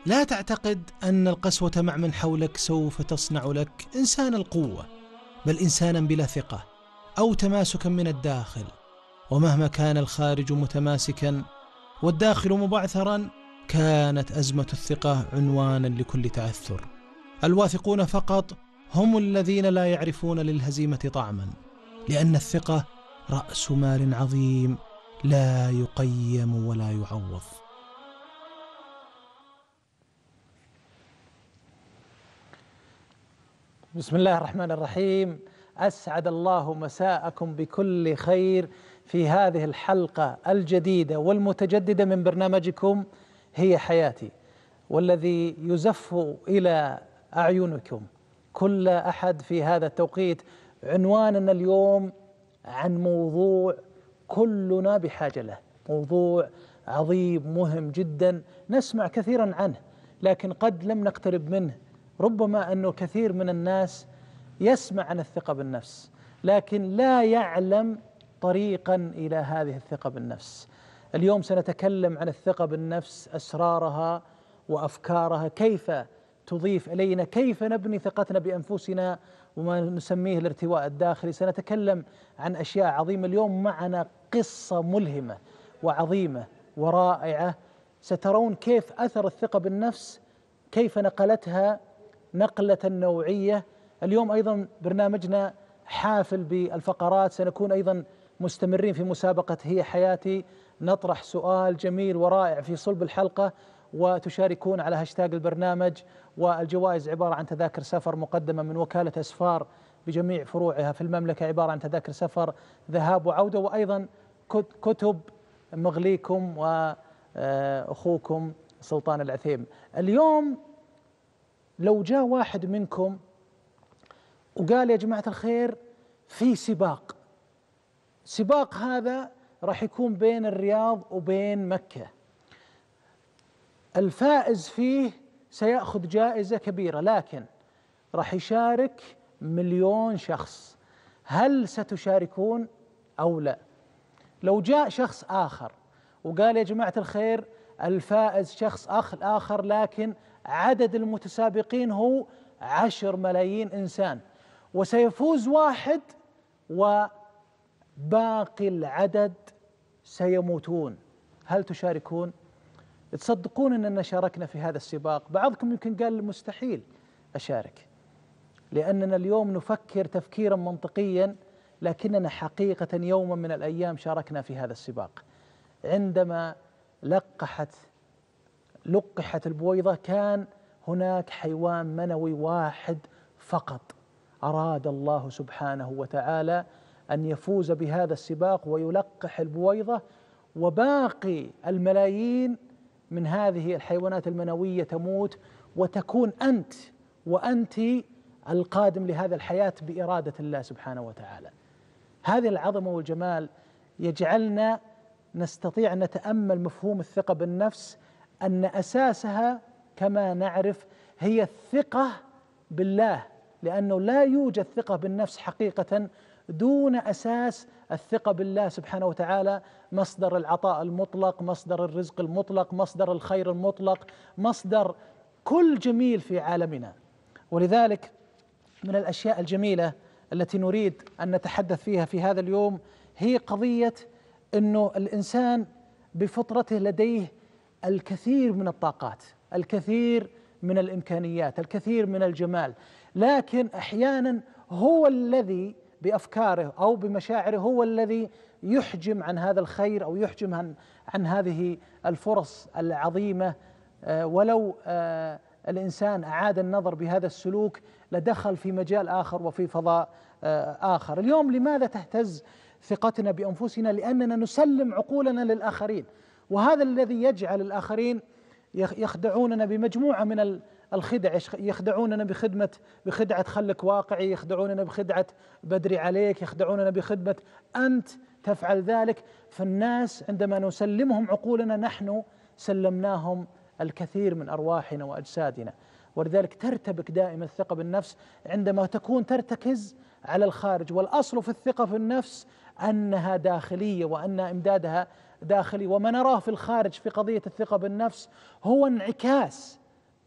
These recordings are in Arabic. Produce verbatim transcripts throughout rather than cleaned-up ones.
لا تعتقد أن القسوة مع من حولك سوف تصنع لك إنسان القوة، بل إنسانا بلا ثقة أو تماسكا من الداخل. ومهما كان الخارج متماسكا والداخل مبعثرا، كانت أزمة الثقة عنوانا لكل تعثر. الواثقون فقط هم الذين لا يعرفون للهزيمة طعما، لأن الثقة رأس مال عظيم لا يقيم ولا يعوض. بسم الله الرحمن الرحيم. أسعد الله مساءكم بكل خير في هذه الحلقة الجديدة والمتجددة من برنامجكم هي حياتي، والذي يزف إلى أعينكم كل أحد في هذا التوقيت. عنواننا اليوم عن موضوع كلنا بحاجة له، موضوع عظيم مهم جدا نسمع كثيرا عنه لكن قد لم نقترب منه. ربما أنه كثير من الناس يسمع عن الثقة بالنفس لكن لا يعلم طريقا إلى هذه الثقة بالنفس. اليوم سنتكلم عن الثقة بالنفس، أسرارها وأفكارها، كيف تضيف إلينا، كيف نبني ثقتنا بأنفسنا وما نسميه الارتواء الداخلي. سنتكلم عن أشياء عظيمة. اليوم معنا قصة ملهمة وعظيمة ورائعة، سترون كيف أثر الثقة بالنفس، كيف نقلتها نقلة نوعية. اليوم أيضا برنامجنا حافل بالفقرات، سنكون أيضا مستمرين في مسابقة هي حياتي، نطرح سؤال جميل ورائع في صلب الحلقة وتشاركون على هاشتاج البرنامج. والجوائز عبارة عن تذاكر سفر مقدمة من وكالة أسفار بجميع فروعها في المملكة، عبارة عن تذاكر سفر ذهاب وعودة، وأيضا كتب مغليكم وأخوكم سلطان العثيم. اليوم لو جاء واحد منكم وقال يا جماعة الخير في سباق، سباق هذا راح يكون بين الرياض وبين مكة، الفائز فيه سيأخذ جائزة كبيرة لكن راح يشارك مليون شخص، هل ستشاركون أو لا؟ لو جاء شخص آخر وقال يا جماعة الخير الفائز شخص آخر لكن عدد المتسابقين هو عشر ملايين إنسان وسيفوز واحد وباقي العدد سيموتون، هل تشاركون؟ تصدقون أننا شاركنا في هذا السباق؟ بعضكم يمكن قال مستحيل أشارك، لأننا اليوم نفكر تفكيرا منطقيا، لكننا حقيقة يوما من الأيام شاركنا في هذا السباق. عندما لقحت لقحت البويضة كان هناك حيوان منوي واحد فقط أراد الله سبحانه وتعالى أن يفوز بهذا السباق ويلقح البويضة، وباقي الملايين من هذه الحيوانات المنوية تموت، وتكون أنت وأنت القادم لهذا الحياة بإرادة الله سبحانه وتعالى. هذه العظمة والجمال يجعلنا نستطيع أن نتأمل مفهوم الثقة بالنفس، أن أساسها كما نعرف هي الثقة بالله، لأنه لا يوجد ثقة بالنفس حقيقة دون أساس الثقة بالله سبحانه وتعالى، مصدر العطاء المطلق، مصدر الرزق المطلق، مصدر الخير المطلق، مصدر كل جميل في عالمنا. ولذلك من الأشياء الجميلة التي نريد أن نتحدث فيها في هذا اليوم هي قضية أنه الإنسان بفطرته لديه الكثير من الطاقات، الكثير من الإمكانيات، الكثير من الجمال، لكن أحيانا هو الذي بأفكاره أو بمشاعره هو الذي يحجم عن هذا الخير أو يحجم عن, عن هذه الفرص العظيمة. ولو الإنسان أعاد النظر بهذا السلوك لدخل في مجال آخر وفي فضاء آخر. اليوم لماذا تهتز ثقتنا بأنفسنا؟ لأننا نسلم عقولنا للآخرين، وهذا الذي يجعل الآخرين يخدعوننا بمجموعة من الخدع، يخدعوننا بخدمة بخدعة خلك واقعي، يخدعوننا بخدعة بدري عليك، يخدعوننا بخدمة أنت تفعل ذلك. فالناس عندما نسلمهم عقولنا نحن سلمناهم الكثير من أرواحنا وأجسادنا. ولذلك ترتبك دائما الثقة بالنفس عندما تكون ترتكز على الخارج، والأصل في الثقة في النفس أنها داخلية وأن إمدادها داخلي. وما نراه في الخارج في قضية الثقة بالنفس هو انعكاس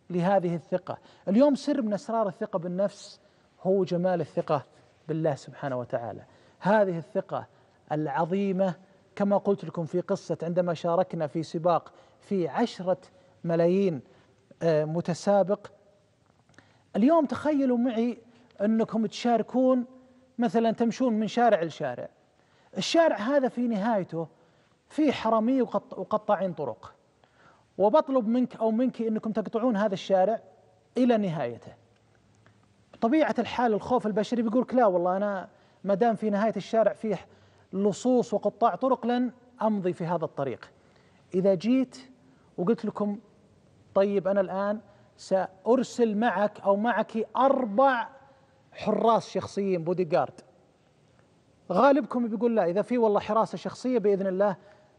لهذه الثقة. اليوم سر من أسرار الثقة بالنفس هو جمال الثقة بالله سبحانه وتعالى. هذه الثقة العظيمة كما قلت لكم في قصة عندما شاركنا في سباق في عشرة ملايين متسابق. اليوم تخيلوا معي أنكم تشاركون مثلا تمشون من شارع لشارع، الشارع هذا في نهايته في حرامية وقطاعين طرق، وبطلب منك أو منك أنكم تقطعون هذا الشارع إلى نهايته. بطبيعة الحال الخوف البشري بيقول لا والله أنا ما دام في نهاية الشارع فيه لصوص وقطاع طرق لن أمضي في هذا الطريق. إذا جيت وقلت لكم طيب أنا الآن سأرسل معك أو معك أربع حراس شخصيين بودي جارد، غالبكم بيقول لا، إذا في والله حراسة شخصية بإذن الله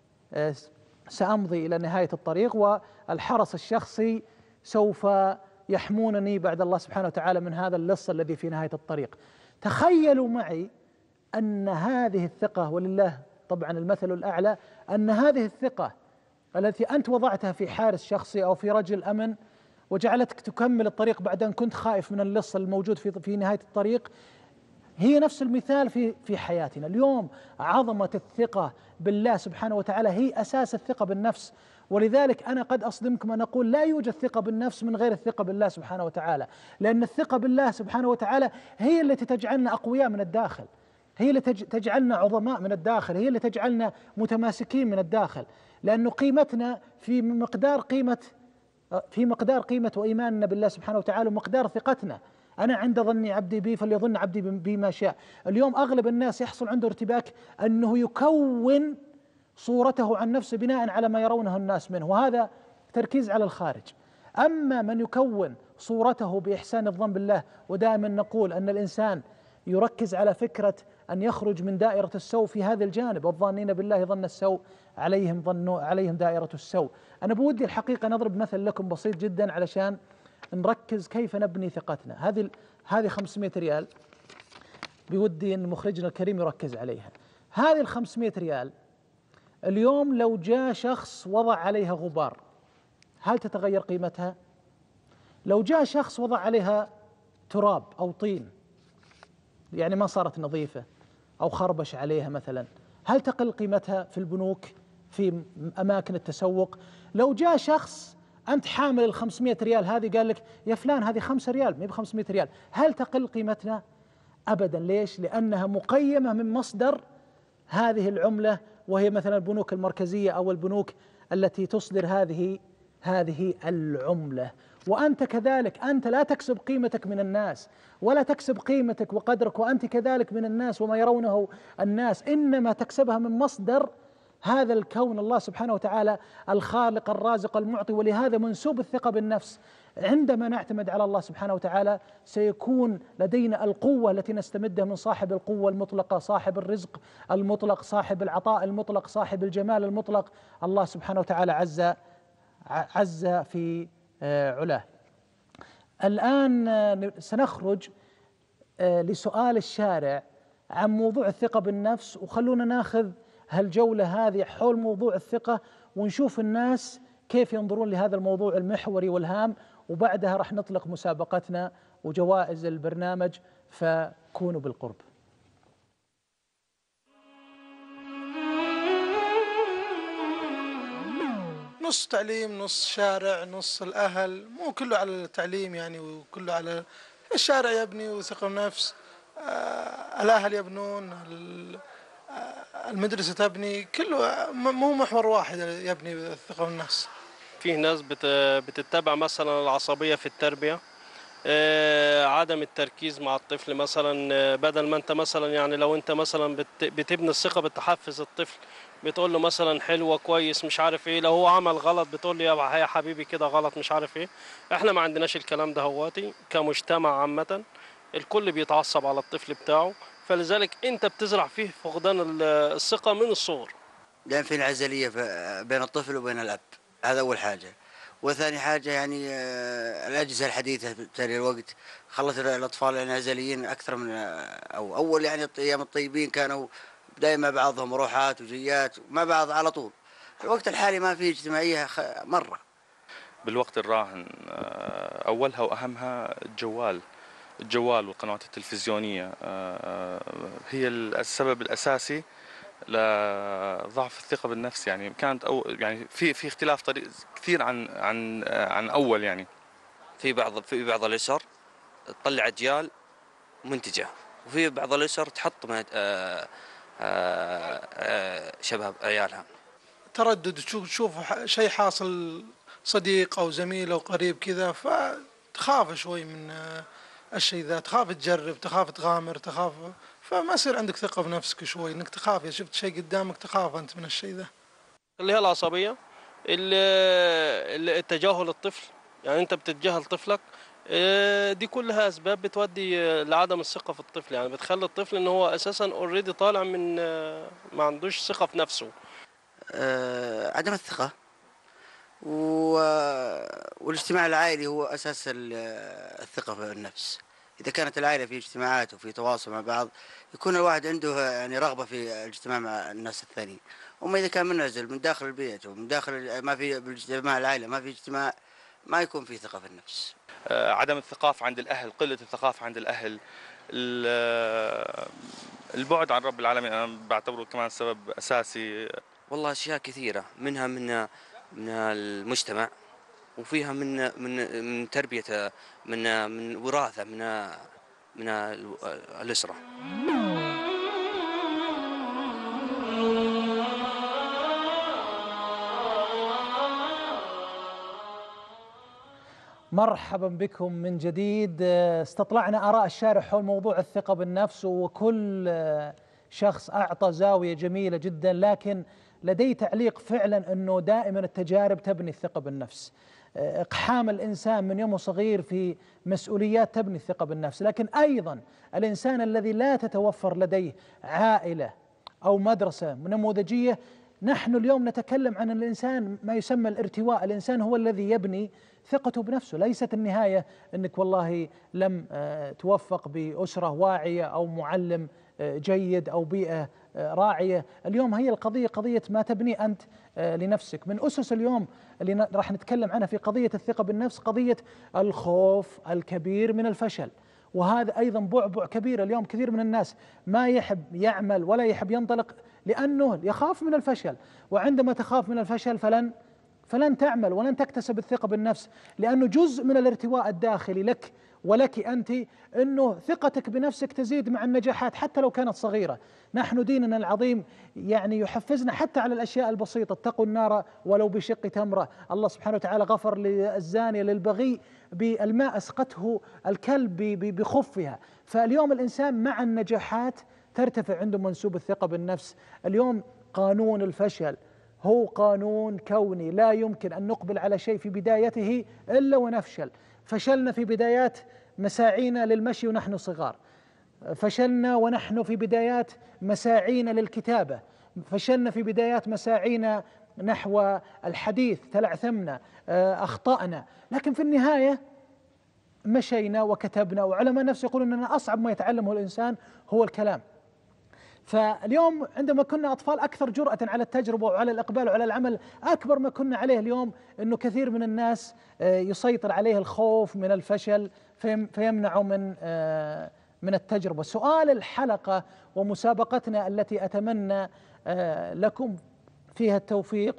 سأمضي إلى نهاية الطريق، والحرس الشخصي سوف يحمونني بعد الله سبحانه وتعالى من هذا اللص الذي في نهاية الطريق. تخيلوا معي أن هذه الثقة، ولله طبعا المثل الأعلى، أن هذه الثقة التي أنت وضعتها في حارس شخصي أو في رجل أمن وجعلتك تكمل الطريق بعد أن كنت خائف من اللص الموجود في في نهاية الطريق، هي نفس المثال في في حياتنا اليوم. عظمة الثقة بالله سبحانه وتعالى هي أساس الثقة بالنفس، ولذلك أنا قد أصدمكم أن أقول لا يوجد ثقة بالنفس من غير الثقة بالله سبحانه وتعالى، لأن الثقة بالله سبحانه وتعالى هي التي تجعلنا أقوياء من الداخل، هي التي تجعلنا عظماء من الداخل، هي التي تجعلنا متماسكين من الداخل، لأن قيمتنا في مقدار قيمة في مقدار قيمة وإيماننا بالله سبحانه وتعالى ومقدار ثقتنا. أنا عند ظن عبدي بي فليظن عبدي بي ما شاء. اليوم أغلب الناس يحصل عنده ارتباك أنه يكون صورته عن نفسه بناء على ما يرونه الناس منه، وهذا تركيز على الخارج. أما من يكون صورته بإحسان الظن بالله، ودائما نقول أن الإنسان يركز على فكرة أن يخرج من دائرة السوء في هذا الجانب، والظانين بالله ظن السوء عليهم ظنوا عليهم دائرة السوء. أنا بودي الحقيقة نضرب مثل لكم بسيط جدا علشان نركز كيف نبني ثقتنا. هذه هذه خمسمائة ريال، بودي أن مخرجنا الكريم يركز عليها. هذه الخمسمائة ريال اليوم لو جاء شخص وضع عليها غبار هل تتغير قيمتها؟ لو جاء شخص وضع عليها تراب أو طين يعني ما صارت نظيفة أو خربش عليها مثلا، هل تقل قيمتها في البنوك في أماكن التسوق؟ لو جاء شخص أنت حامل الخمسمائة ريال هذه قال لك يا فلان هذه خمسة ريال ما بخمسمائة ريال، هل تقل قيمتنا؟ أبدا. ليش؟ لأنها مقيمة من مصدر هذه العملة، وهي مثلا البنوك المركزية أو البنوك التي تصدر هذه هذه العملة. وأنت كذلك، أنت لا تكسب قيمتك من الناس ولا تكسب قيمتك وقدرك وأنت كذلك من الناس وما يرونه الناس، إنما تكسبها من مصدر هذا الكون الله سبحانه وتعالى الخالق الرازق المعطي. ولهذا منسوب الثقة بالنفس عندما نعتمد على الله سبحانه وتعالى سيكون لدينا القوة التي نستمدها من صاحب القوة المطلقة، صاحب الرزق المطلق، صاحب العطاء المطلق، صاحب الجمال المطلق، الله سبحانه وتعالى عز عز في علاه. الآن سنخرج لسؤال الشارع عن موضوع الثقة بالنفس، وخلونا ناخذ هالجولة هذه حول موضوع الثقة ونشوف الناس كيف ينظرون لهذا الموضوع المحوري والهام، وبعدها راح نطلق مسابقتنا وجوائز البرنامج، فكونوا بالقرب. نص تعليم نص شارع نص الأهل، مو كله على التعليم يعني وكله على الشارع يبني وثقة بنفس، آه الأهل يبنون، المدرسة تبني، كله مو محور واحد يبني الثقة بالنفس. فيه ناس بتتبع مثلا العصبية في التربية، عدم التركيز مع الطفل مثلا، بدل ما انت مثلا يعني لو انت مثلا بتبني الثقة بتحفز الطفل، بتقول له مثلا حلوة كويس مش عارف ايه، لو هو عمل غلط بتقول له يا حبيبي كده غلط مش عارف ايه. احنا ما عندناش الكلام ده هواتي كمجتمع عامة، الكل بيتعصب على الطفل بتاعه، فلذلك انت بتزرع فيه فقدان الثقة من الصغر. لأن في انعزالية بين الطفل وبين الأب، هذا أول حاجة. وثاني حاجة يعني الأجهزة الحديثة في الوقت خلت الأطفال الانعزاليين أكثر من أو أول يعني أيام الطيبين كانوا دائما بعضهم روحات وجيات مع بعض على طول. الوقت الحالي ما فيه اجتماعية مرة. بالوقت الراهن. أولها وأهمها الجوال الجوال والقنوات التلفزيونية هي السبب الأساسي لضعف الثقة بالنفس. يعني كانت أو يعني في في اختلاف طريق كثير عن عن عن أول. يعني في بعض في بعض الأسر تطلع أجيال منتجة، وفي بعض الأسر تحط شباب عيالها. تردد تشوف تشوف شيء حاصل صديق أو زميل أو قريب كذا، فتخاف شوي من الشيء ذا، تخاف تجرب، تخاف تغامر، تخاف، فما يصير عندك ثقة بنفسك شوي، انك تخاف اذا شفت شيء قدامك تخاف انت من الشيء ذا. اللي هي العصبية، التجاهل الطفل، يعني انت بتتجاهل طفلك، دي كلها اسباب بتودي لعدم الثقة في الطفل. يعني بتخلي الطفل ان هو اساسا اوريدي طالع من ما عندوش ثقة في نفسه. أه عدم الثقة و... والاجتماع العائلي هو أساس الثقة في النفس. إذا كانت العائلة في اجتماعات وفي تواصل مع بعض يكون الواحد عنده يعني رغبة في الاجتماع مع الناس الثانيين. أما إذا كان منعزل من داخل البيت ومن داخل ما في بالاجتماع العائلة ما في اجتماع، ما يكون في ثقة في النفس. أه عدم الثقافة عند الأهل، قلة الثقافة عند الأهل، البعد عن رب العالمين أنا بعتبره كمان سبب أساسي. والله أشياء كثيرة، منها من من المجتمع، وفيها من من من تربية، من من وراثة، من من الأسرة. مرحبا بكم من جديد. استطلعنا آراء الشارع حول موضوع الثقة بالنفس، وكل شخص أعطى زاوية جميلة جدا، لكن لدي تعليق فعلا أنه دائما التجارب تبني الثقة بالنفس. إقحام الإنسان من يومه صغير في مسؤوليات تبني الثقة بالنفس، لكن أيضا الإنسان الذي لا تتوفر لديه عائلة أو مدرسة نموذجية. نحن اليوم نتكلم عن الإنسان ما يسمى الارتواء. الإنسان هو الذي يبني ثقته بنفسه، ليست النهاية أنك والله لم توفق بأسرة واعية أو معلم جيد أو بيئة راعية. اليوم هي القضية قضية ما تبني أنت لنفسك. من أسس اليوم اللي راح نتكلم عنها في قضية الثقة بالنفس قضية الخوف الكبير من الفشل، وهذا أيضا بعبع كبير. اليوم كثير من الناس ما يحب يعمل ولا يحب ينطلق لأنه يخاف من الفشل، وعندما تخاف من الفشل فلن فلن تعمل ولن تكتسب الثقة بالنفس، لأنه جزء من الارتواء الداخلي لك ولك أنت أنه ثقتك بنفسك تزيد مع النجاحات حتى لو كانت صغيرة. نحن ديننا العظيم يعني يحفزنا حتى على الأشياء البسيطة، اتقوا النار ولو بشق تمرة. الله سبحانه وتعالى غفر للزانية للبغي بالماء أسقته الكلب بخفها. فاليوم الإنسان مع النجاحات ترتفع عنده منسوب الثقة بالنفس. اليوم قانون الفشل هو قانون كوني، لا يمكن أن نقبل على شيء في بدايته إلا ونفشل. فشلنا في بدايات مساعينا للمشي ونحن صغار، فشلنا ونحن في بدايات مساعينا للكتابة، فشلنا في بدايات مساعينا نحو الحديث، تلعثمنا، أخطأنا، لكن في النهاية مشينا وكتبنا. وعلماء النفس يقولون أن أصعب ما يتعلمه الإنسان هو الكلام. فاليوم عندما كنا أطفال أكثر جرأة على التجربة وعلى الإقبال وعلى العمل أكبر ما كنا عليه اليوم، أنه كثير من الناس يسيطر عليه الخوف من الفشل فيمنعه من من التجربة. سؤال الحلقة ومسابقتنا التي أتمنى لكم فيها التوفيق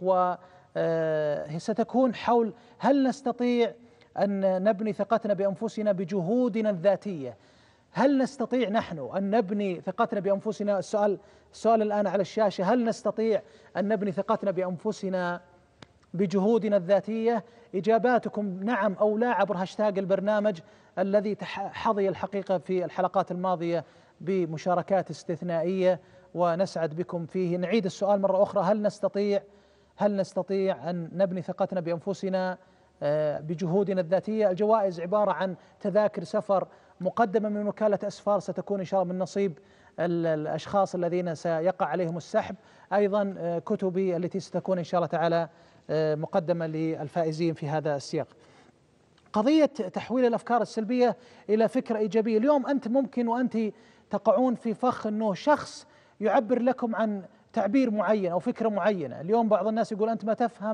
وستكون حول هل نستطيع أن نبني ثقتنا بأنفسنا بجهودنا الذاتية؟ هل نستطيع نحن أن نبني ثقتنا بأنفسنا؟ السؤال السؤال الآن على الشاشة، هل نستطيع أن نبني ثقتنا بأنفسنا بجهودنا الذاتية؟ إجاباتكم نعم أو لا عبر هاشتاج البرنامج الذي حظي الحقيقة في الحلقات الماضية بمشاركات استثنائية ونسعد بكم فيه. نعيد السؤال مرة أخرى، هل نستطيع هل نستطيع أن نبني ثقتنا بأنفسنا بجهودنا الذاتية؟ الجوائز عبارة عن تذاكر سفر مقدمة من وكالة أسفار ستكون إن شاء الله من نصيب الأشخاص الذين سيقع عليهم السحب، أيضا كتبي التي ستكون إن شاء الله تعالى مقدمة للفائزين في هذا السياق. قضية تحويل الأفكار السلبية إلى فكرة إيجابية. اليوم أنت ممكن وأنت تقعون في فخ أنه شخص يعبر لكم عن تعبير معين أو فكرة معينة. اليوم بعض الناس يقول أنت ما تفهم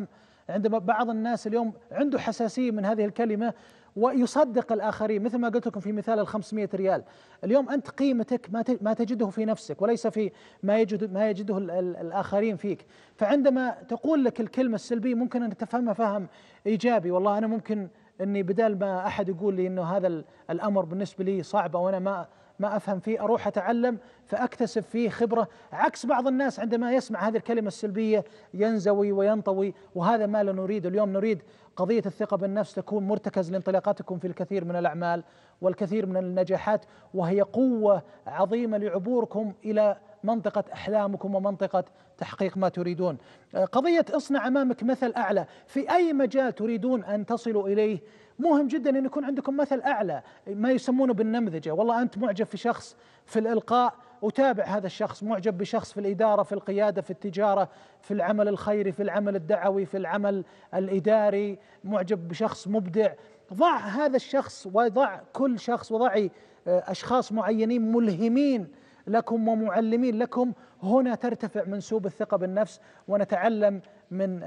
عندما بعض الناس اليوم عنده حساسية من هذه الكلمة ويصدق الآخرين، مثل ما قلت لكم في مثال الخمسمائة ريال. اليوم أنت قيمتك ما تجده في نفسك وليس في ما يجد ما يجده الآخرين فيك. فعندما تقول لك الكلمة السلبية ممكن أن تفهمها فهم إيجابي، والله أنا ممكن أني بدال ما أحد يقول لي أنه هذا الأمر بالنسبة لي صعب أو أنا ما ما أفهم فيه، أروح أتعلم فأكتسب فيه خبرة. عكس بعض الناس عندما يسمع هذه الكلمة السلبية ينزوي وينطوي، وهذا ما لا نريد. اليوم نريد قضية الثقة بالنفس تكون مرتكز لانطلاقاتكم في الكثير من الأعمال والكثير من النجاحات، وهي قوة عظيمة لعبوركم إلى منطقة أحلامكم ومنطقة تحقيق ما تريدون. قضية اصنع أمامك مثل أعلى في أي مجال تريدون أن تصلوا إليه. مهم جدا أن يكون عندكم مثل أعلى، ما يسمونه بالنمذجة. والله أنت معجب في شخص في الإلقاء، وتابع هذا الشخص. معجب بشخص في الإدارة، في القيادة، في التجارة، في العمل الخيري، في العمل الدعوي، في العمل الإداري. معجب بشخص مبدع، ضع هذا الشخص وضع كل شخص، وضعي أشخاص معينين ملهمين لكم ومعلمين لكم. هنا ترتفع منسوب الثقة بالنفس، ونتعلم من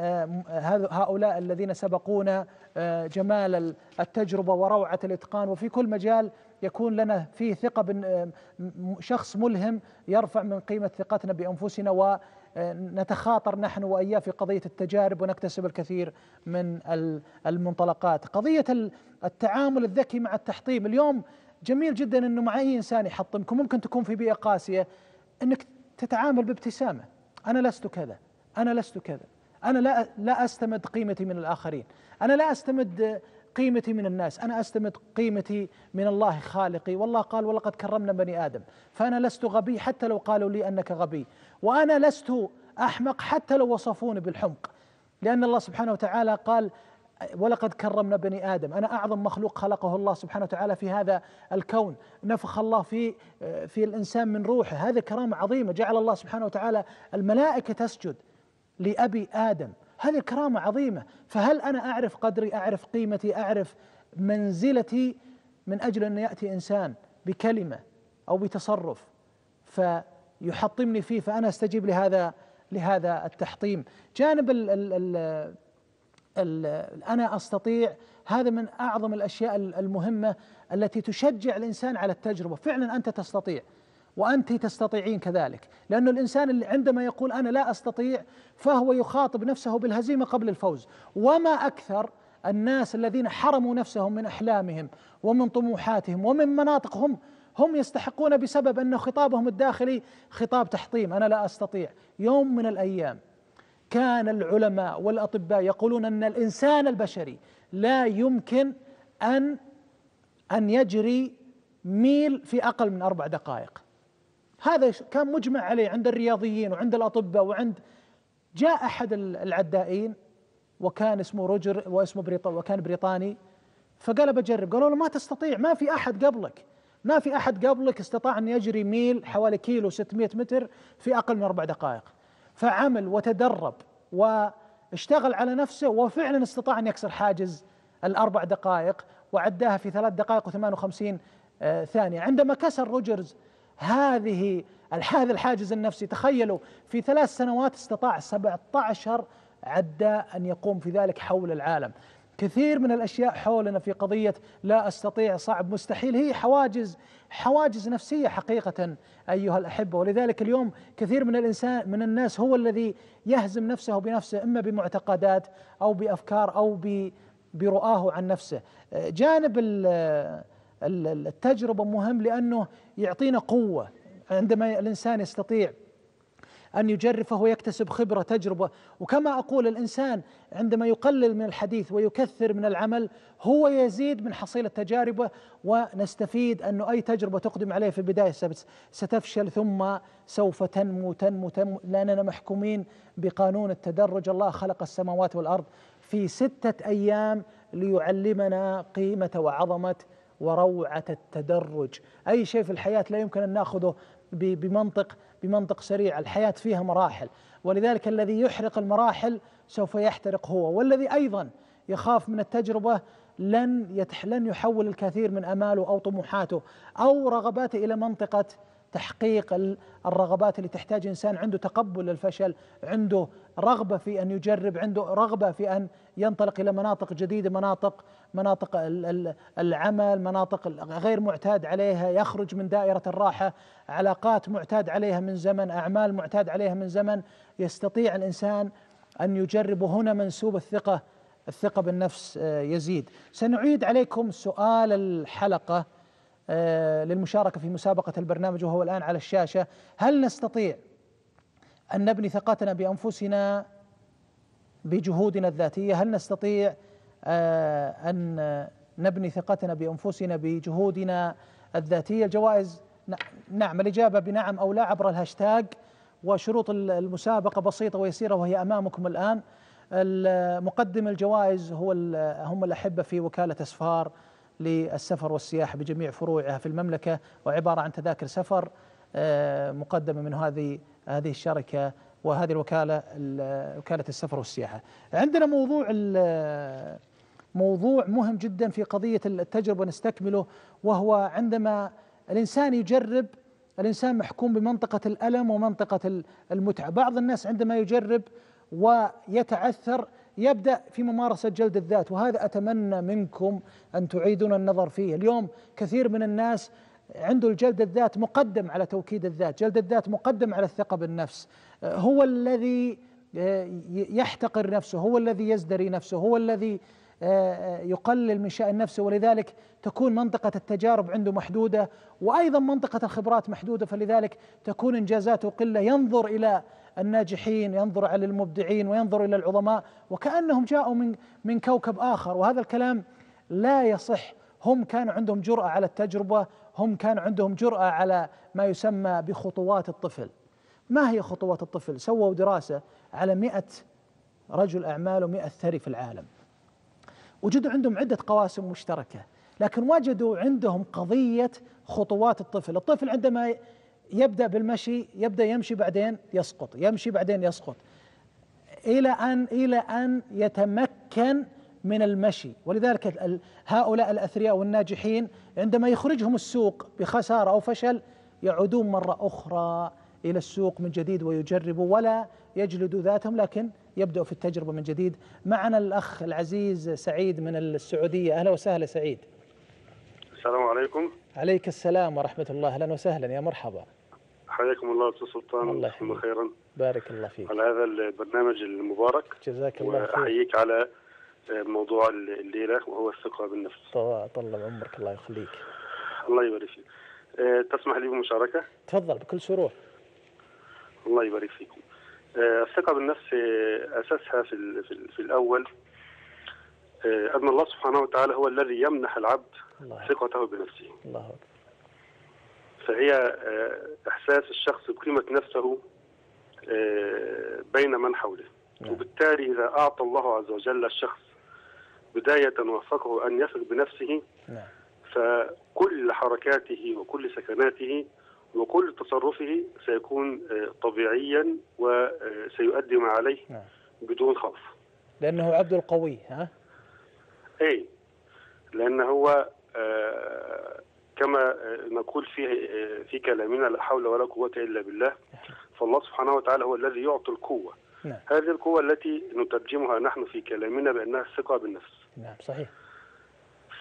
هؤلاء الذين سبقونا جمال التجربة وروعة الإتقان. وفي كل مجال يكون لنا فيه ثقة، شخص ملهم يرفع من قيمة ثقتنا بأنفسنا، ونتخاطر نحن وإياه في قضية التجارب ونكتسب الكثير من المنطلقات. قضية التعامل الذكي مع التحطيم. اليوم جميل جدا أنه مع أي إنسان يحطمكم، ممكن تكون في بيئة قاسية، أنك تتعامل بابتسامة. أنا لست كذا، أنا لست كذا، أنا لا لا أستمد قيمتي من الآخرين، أنا لا أستمد قيمتي من الناس، أنا أستمد قيمتي من الله خالقي. والله قال ولقد كرمنا بني آدم، فأنا لست غبي حتى لو قالوا لي أنك غبي، وأنا لست أحمق حتى لو وصفوني بالحمق، لأن الله سبحانه وتعالى قال ولقد كرمنا بني آدم. أنا أعظم مخلوق خلقه الله سبحانه وتعالى في هذا الكون، نفخ الله في في الإنسان من روحه، هذه كرامة عظيمة. جعل الله سبحانه وتعالى الملائكة تسجد لأبي آدم، هذه كرامة عظيمة. فهل أنا أعرف قدري، أعرف قيمتي، أعرف منزلتي، من أجل أن يأتي إنسان بكلمة أو بتصرف فيحطمني فيه فأنا أستجيب لهذا لهذا التحطيم؟ جانب ال ال ال أنا أستطيع، هذا من أعظم الأشياء المهمة التي تشجع الإنسان على التجربة. فعلا أنت تستطيع وأنت تستطيعين كذلك، لأن الإنسان اللي عندما يقول أنا لا أستطيع فهو يخاطب نفسه بالهزيمة قبل الفوز. وما أكثر الناس الذين حرموا نفسهم من أحلامهم ومن طموحاتهم ومن مناطقهم، هم يستحقون بسبب أن خطابهم الداخلي خطاب تحطيم، أنا لا أستطيع. يوم من الأيام كان العلماء والأطباء يقولون أن الإنسان البشري لا يمكن أن أن يجري ميل في أقل من أربع دقائق. هذا كان مجمع عليه عند الرياضيين وعند الأطباء وعند. جاء أحد العدائين وكان اسمه روجر واسمه بريطاني وكان بريطاني، فقال بجرب. قالوا له ما تستطيع، ما في أحد قبلك ما في أحد قبلك استطاع أن يجري ميل حوالي كيلو ستمائة متر في أقل من أربع دقائق. فعمل وتدرب واشتغل على نفسه، وفعلا استطاع أن يكسر حاجز الأربع دقائق وعداها في ثلاث دقائق وثمان وخمسين ثانية. عندما كسر روجرز هذه هذا الحاجز النفسي، تخيلوا في ثلاث سنوات استطاع سبعة عشر عداء أن يقوم في ذلك حول العالم. كثير من الأشياء حولنا في قضية لا أستطيع، صعب، مستحيل، هي حواجز حواجز نفسية حقيقة أيها الأحبة. ولذلك اليوم كثير من الإنسان من الناس هو الذي يهزم نفسه بنفسه، إما بمعتقدات أو بأفكار أو برؤاه عن نفسه. جانب التجربة مهم لأنه يعطينا قوة. عندما الإنسان يستطيع أن يجرب فهو يكتسب خبرة، تجربة. وكما أقول الإنسان عندما يقلل من الحديث ويكثر من العمل هو يزيد من حصيلة تجاربه، ونستفيد أنه أي تجربة تقدم عليه في البداية ستفشل ثم سوف تنمو تنمو تنمو، لأننا محكومين بقانون التدرج. الله خلق السماوات والأرض في ستة أيام ليعلمنا قيمة وعظمة وروعة التدرج. أي شيء في الحياة لا يمكن أن نأخذه بمنطق بمنطق سريع، الحياة فيها مراحل، ولذلك الذي يحرق المراحل سوف يحترق هو، والذي أيضا يخاف من التجربة لن يتح لن يحول الكثير من أماله أو طموحاته أو رغباته إلى منطقة تحقيق الرغبات اللي تحتاج إنسان عنده تقبل للفشل، عنده رغبة في أن يجرب، عنده رغبة في أن ينطلق إلى مناطق جديدة، مناطق مناطق العمل، مناطق غير معتاد عليها، يخرج من دائرة الراحة، علاقات معتاد عليها من زمن، أعمال معتاد عليها من زمن، يستطيع الإنسان أن يجرب. هنا منسوب الثقة الثقة بالنفس يزيد. سنعيد عليكم سؤال الحلقة للمشاركة في مسابقة البرنامج وهو الآن على الشاشة: هل نستطيع أن نبني ثقتنا بأنفسنا بجهودنا الذاتية؟ هل نستطيع أن نبني ثقتنا بأنفسنا بجهودنا الذاتية؟ الجوائز نعم، الإجابة بنعم أو لا عبر الهاشتاج. وشروط المسابقة بسيطة ويسيرة وهي أمامكم الآن. مقدم الجوائز هو هم الأحبة في وكالة أسفار للسفر والسياحة بجميع فروعها في المملكة، وعبارة عن تذاكر سفر مقدمة من هذه هذه الشركة وهذه الوكالة وكالة السفر والسياحة. عندنا موضوع موضوع مهم جدا في قضية التجربة نستكمله، وهو عندما الإنسان يجرب، الإنسان محكوم بمنطقة الألم ومنطقة المتعة. بعض الناس عندما يجرب ويتعثر يبدأ في ممارسة جلد الذات، وهذا أتمنى منكم أن تعيدون النظر فيه. اليوم كثير من الناس عنده الجلد الذات مقدم على توكيد الذات، جلد الذات مقدم على الثقة بالنفس، هو الذي يحتقر نفسه، هو الذي يزدري نفسه، هو الذي يقلل من شأن نفسه، ولذلك تكون منطقة التجارب عنده محدودة، وأيضا منطقة الخبرات محدودة، فلذلك تكون إنجازاته قلة. ينظر إلى الناجحين، ينظر على المبدعين، وينظر إلى العظماء وكأنهم جاءوا من من كوكب آخر، وهذا الكلام لا يصح. هم كانوا عندهم جرأة على التجربة، هم كانوا عندهم جرأة على ما يسمى بخطوات الطفل. ما هي خطوات الطفل؟ سووا دراسة على مئة رجل أعمال ومئة ثري في العالم، وجدوا عندهم عدة قواسم مشتركة، لكن وجدوا عندهم قضية خطوات الطفل. الطفل عندما يبدأ بالمشي يبدأ يمشي بعدين يسقط، يمشي بعدين يسقط، إلى أن إلى أن يتمكن من المشي. ولذلك هؤلاء الأثرياء والناجحين عندما يخرجهم السوق بخسارة أو فشل يعودون مرة أخرى إلى السوق من جديد ويجربوا، ولا يجلدوا ذاتهم، لكن يبدأوا في التجربة من جديد. معنا الأخ العزيز سعيد من السعودية. أهلا وسهلا سعيد. السلام عليكم. عليك السلام ورحمة الله. أهلا وسهلا، يا مرحبا. حياكم الله أستاذ سلطان. الله يحفظك خيرا. بارك الله فيك على هذا البرنامج المبارك. جزاك الله خير. وأحييك على موضوع الليلة وهو الثقة بالنفس. طال عمرك، الله يخليك. الله يبارك فيك. تسمح لي بالمشاركة؟ تفضل بكل سرور. الله يبارك فيكم. الثقة بالنفس أساسها في في الأول أن الله سبحانه وتعالى هو الذي يمنح العبد ثقته بنفسه. الله أكبر. فهي إحساس الشخص بقيمة نفسه بين من حوله. نعم. وبالتالي إذا أعطى الله عز وجل الشخص بداية وفقه أن يثق بنفسه، نعم. فكل حركاته وكل سكناته وكل تصرفه سيكون طبيعيا وسيؤدي ما عليه، نعم. بدون خوف، لأنه عبد القوي. ها؟ أي لأنه هو كما نقول في في كلامنا لا حول ولا قوة إلا بالله. فالله سبحانه وتعالى هو الذي يعطي القوة. نعم. هذه القوة التي نترجمها نحن في كلامنا بأنها الثقة بالنفس. نعم صحيح. ف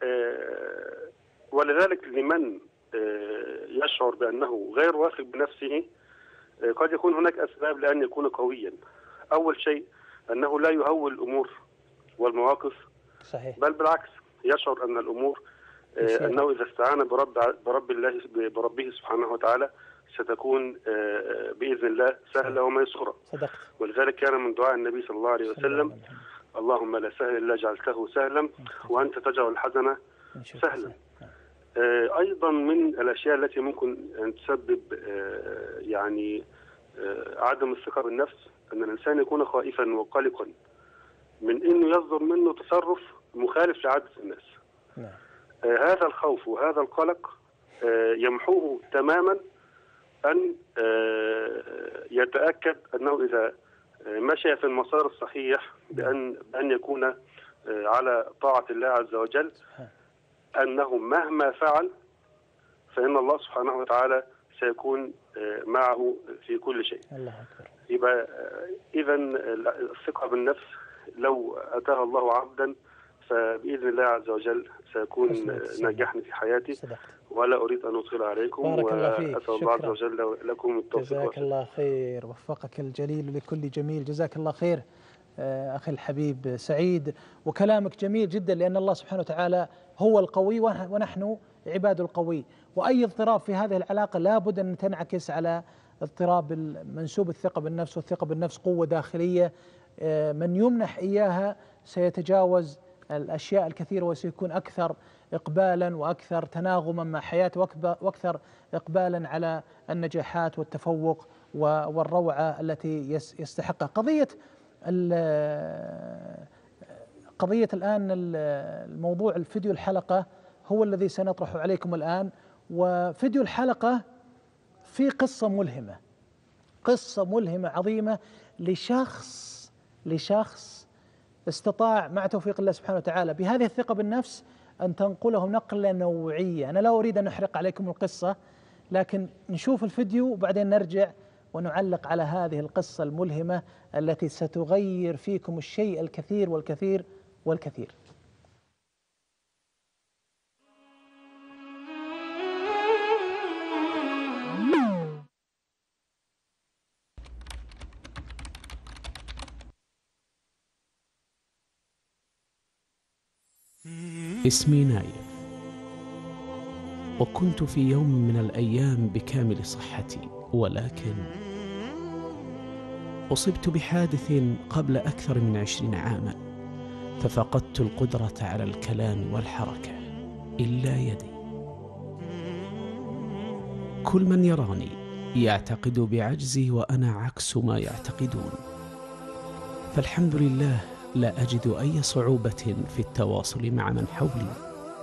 ولذلك لمن يشعر بأنه غير واثق بنفسه قد يكون هناك أسباب لأن يكون قويا. أول شيء أنه لا يهول الأمور والمواقف. صحيح. بل بالعكس يشعر أن الأمور أنه إذا استعان برب برب الله بربه سبحانه وتعالى ستكون بإذن الله سهلة وميسورة. صدقت. ولذلك كان من دعاء النبي صلى الله عليه وسلم: اللهم لا سهل إلا جعلته سهلا وأنت تجعل الحزن سهلا. أيضا من الأشياء التي ممكن أن تسبب يعني عدم الثقة بالنفس أن الإنسان يكون خائفا وقلقا من أنه يصدر منه تصرف مخالف لعادة الناس. نعم. هذا الخوف وهذا القلق يمحوه تماما أن يتأكد أنه إذا مشى في المسار الصحيح بأن بأن يكون على طاعة الله عز وجل، أنه مهما فعل فإن الله سبحانه وتعالى سيكون معه في كل شيء. الله أكبر. يبقى إذا الثقة بالنفس لو أتاها الله عبدا فبإذن الله عز وجل سيكون ناجحا في حياتي. صدقت. ولا أريد أن أطيل عليكم، وأسأل الله عز وجل لكم التوفيق. جزاك الله خير، وفقك الجليل لكل جميل. جزاك الله خير أخي الحبيب سعيد، وكلامك جميل جدا، لأن الله سبحانه وتعالى هو القوي ونحن عباد القوي، وأي اضطراب في هذه العلاقة لابد أن تنعكس على اضطراب منسوب الثقة بالنفس، والثقة بالنفس قوة داخلية من يمنح إياها سيتجاوز الأشياء الكثيرة وسيكون أكثر إقبالا وأكثر تناغما مع حياته وأكثر إقبالا على النجاحات والتفوق والروعة التي يستحقها. قضية قضية الآن الموضوع الفيديو الحلقة هو الذي سنطرحه عليكم الآن. وفيديو الحلقة في قصة ملهمة، قصة ملهمة عظيمة لشخص لشخص استطاع مع توفيق الله سبحانه وتعالى بهذه الثقة بالنفس أن تنقله نقلة نوعية. أنا لا أريد أن أحرق عليكم القصة، لكن نشوف الفيديو وبعدين نرجع ونعلق على هذه القصة الملهمة التي ستغير فيكم الشيء الكثير والكثير والكثير. اسمي نايف، وكنت في يوم من الأيام بكامل صحتي، ولكن أصبت بحادث قبل أكثر من عشرين عاما، ففقدت القدرة على الكلام والحركة إلا يدي. كل من يراني يعتقد بعجزي، وأنا عكس ما يعتقدون، فالحمد لله لا أجد أي صعوبة في التواصل مع من حولي.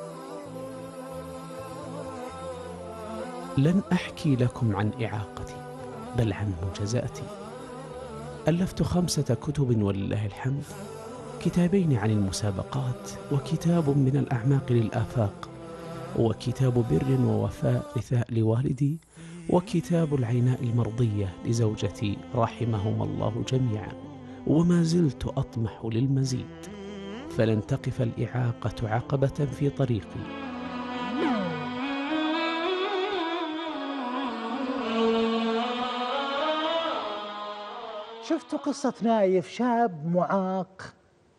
لن أحكي لكم عن إعاقتي، بل عن منجزاتي. ألفت خمسة كتب ولله الحمد، كتابين عن المسابقات، وكتاب من الأعماق للآفاق، وكتاب بر ووفاء رثاء لوالدي، وكتاب العيناء المرضية لزوجتي رحمهما الله جميعا. وما زلت أطمح للمزيد، فلن تقف الإعاقة عقبة في طريقي. شفت قصة نايف، شاب معاق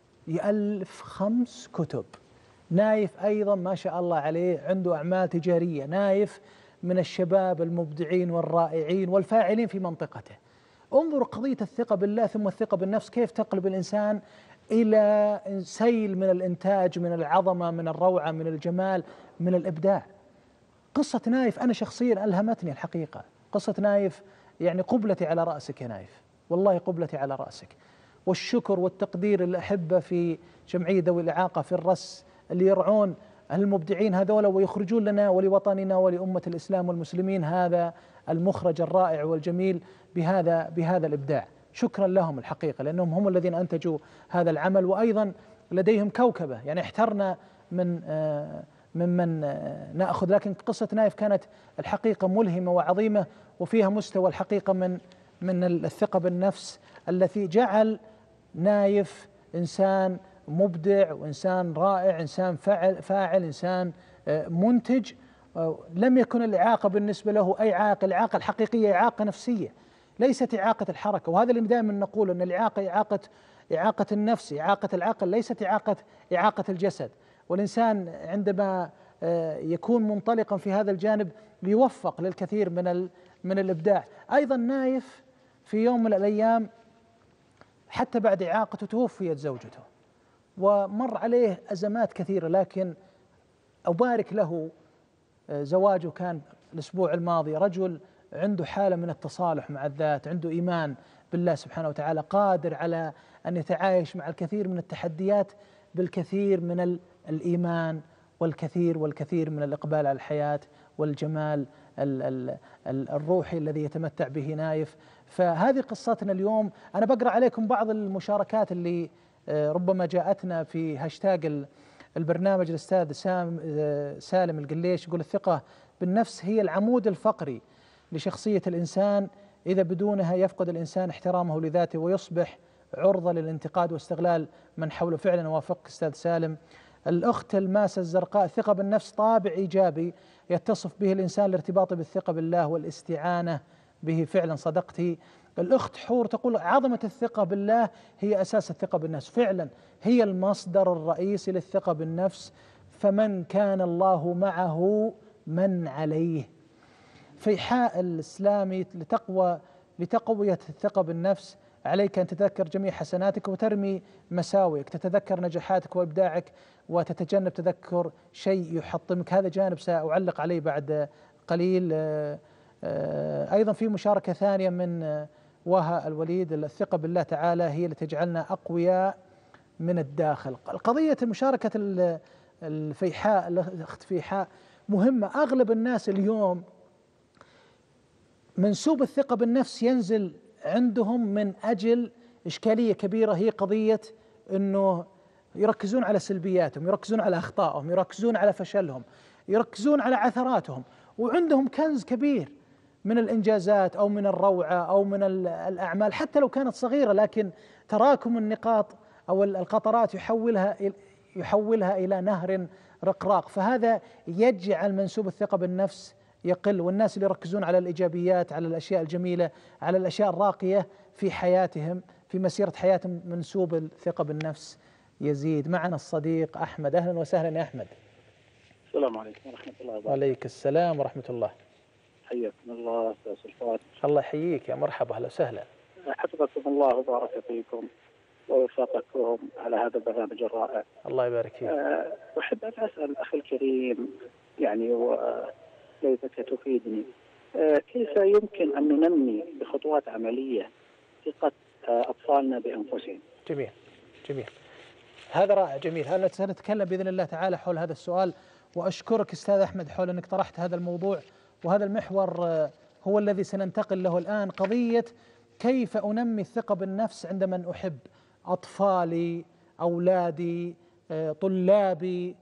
يألف خمس كتب. نايف أيضا ما شاء الله عليه عنده أعمال تجارية. نايف من الشباب المبدعين والرائعين والفاعلين في منطقته. انظروا قضية الثقة بالله ثم الثقة بالنفس كيف تقلب الإنسان إلى سيل من الإنتاج، من العظمة، من الروعة، من الجمال، من الإبداع. قصة نايف أنا شخصيا ألهمتني الحقيقة. قصة نايف يعني قبلتي على رأسك يا نايف، والله قبلتي على رأسك. والشكر والتقدير الأحبة في جمعية ذوي الإعاقة في الرس اللي يرعون المبدعين هذولا ويخرجون لنا ولوطننا ولأمة الإسلام والمسلمين هذا المخرج الرائع والجميل بهذا بهذا الإبداع. شكرا لهم الحقيقة، لأنهم هم الذين أنتجوا هذا العمل، وأيضا لديهم كوكبة يعني احترنا من آه ممن آه نأخذ. لكن قصة نايف كانت الحقيقة ملهمة وعظيمة، وفيها مستوى الحقيقة من من الثقة بالنفس التي جعل نايف إنسان مبدع وإنسان رائع، إنسان فاعل, فاعل إنسان آه منتج. آه لم يكن الإعاقة بالنسبة له أي عائق. الإعاقة الحقيقية إعاقة نفسية، ليست إعاقة الحركة. وهذا اللي دائما نقول أن الإعاقة إعاقة إعاقة النفس، إعاقة العقل، ليست إعاقة إعاقة الجسد. والإنسان عندما يكون منطلقا في هذا الجانب ليوفق للكثير من من الإبداع. أيضا نايف في يوم من الأيام حتى بعد إعاقته توفيت زوجته ومر عليه أزمات كثيرة، لكن أبارك له زواجه كان الأسبوع الماضي. رجل عنده حالة من التصالح مع الذات، عنده إيمان بالله سبحانه وتعالى، قادر على أن يتعايش مع الكثير من التحديات بالكثير من الإيمان والكثير والكثير من الإقبال على الحياة والجمال الروحي الذي يتمتع به نايف. فهذه قصتنا اليوم. أنا بقرأ عليكم بعض المشاركات اللي ربما جاءتنا في هاشتاج البرنامج. الأستاذ سالم القليش يقول: الثقة بالنفس هي العمود الفقري لشخصية الإنسان، إذا بدونها يفقد الإنسان احترامه لذاته ويصبح عرضة للانتقاد واستغلال من حوله. فعلا أوافقك أستاذ سالم. الأخت الماسة الزرقاء، الثقة بالنفس طابع إيجابي يتصف به الإنسان لارتباطه بالثقة بالله والاستعانة به. فعلا صدقتي. الأخت حور تقول عظمة الثقة بالله هي أساس الثقة بالنفس. فعلا هي المصدر الرئيسي للثقة بالنفس، فمن كان الله معه من عليه. فيحاء الإسلامي لتقوى لتقوية الثقة بالنفس عليك أن تتذكر جميع حسناتك وترمي مساوئك، تتذكر نجاحاتك وإبداعك وتتجنب تذكر شيء يحطمك. هذا جانب سأعلق عليه بعد قليل. أيضا في مشاركة ثانية من وها الوليد، الثقة بالله تعالى هي اللي تجعلنا أقوياء من الداخل. قضية مشاركة الفيحاء الأخت فيحاء مهمة. أغلب الناس اليوم منسوب الثقة بالنفس ينزل عندهم من أجل إشكالية كبيرة، هي قضية أنه يركزون على سلبياتهم، يركزون على أخطائهم، يركزون على فشلهم، يركزون على عثراتهم، وعندهم كنز كبير من الإنجازات أو من الروعة أو من الأعمال حتى لو كانت صغيرة، لكن تراكم النقاط أو القطرات يحولها يحولها إلى نهر رقراق. فهذا يجعل منسوب الثقة بالنفس يقل، والناس اللي يركزون على الإيجابيات، على الأشياء الجميلة، على الأشياء الراقية في حياتهم، في مسيرة حياتهم، منسوب الثقة بالنفس يزيد. معنا الصديق أحمد. أهلا وسهلا يا أحمد. السلام عليكم ورحمة الله وبركاته. وعليك السلام ورحمة الله. حياكم الله أستاذ سلطان. الله يحييك يا مرحبا، أهلا وسهلا. حفظكم الله وبارك فيكم ووفقكم على هذا البرنامج الرائع. الله يبارك فيك. أحب أن أسأل الأخ الكريم، يعني وليتك تفيدني، كيف يمكن أن ننمي بخطوات عملية ثقة أطفالنا بأنفسهم؟ جميل جميل، هذا رائع جميل. هذا سنتكلم بإذن الله تعالى حول هذا السؤال، وأشكرك أستاذ أحمد حول أنك طرحت هذا الموضوع، وهذا المحور هو الذي سننتقل له الآن. قضية كيف أنمي الثقة بالنفس عند من أحب، أطفالي، أولادي، طلابي،